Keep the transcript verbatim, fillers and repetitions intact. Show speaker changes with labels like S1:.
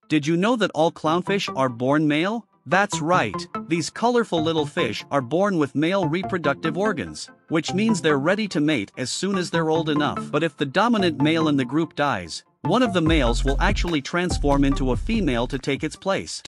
S1: Did you know that all clownfish are born male? That's right, these colorful little fish are born with male reproductive organs, which means they're ready to mate as soon as they're old enough. But if the dominant male in the group dies, one of the males will actually transform into a female to take its place.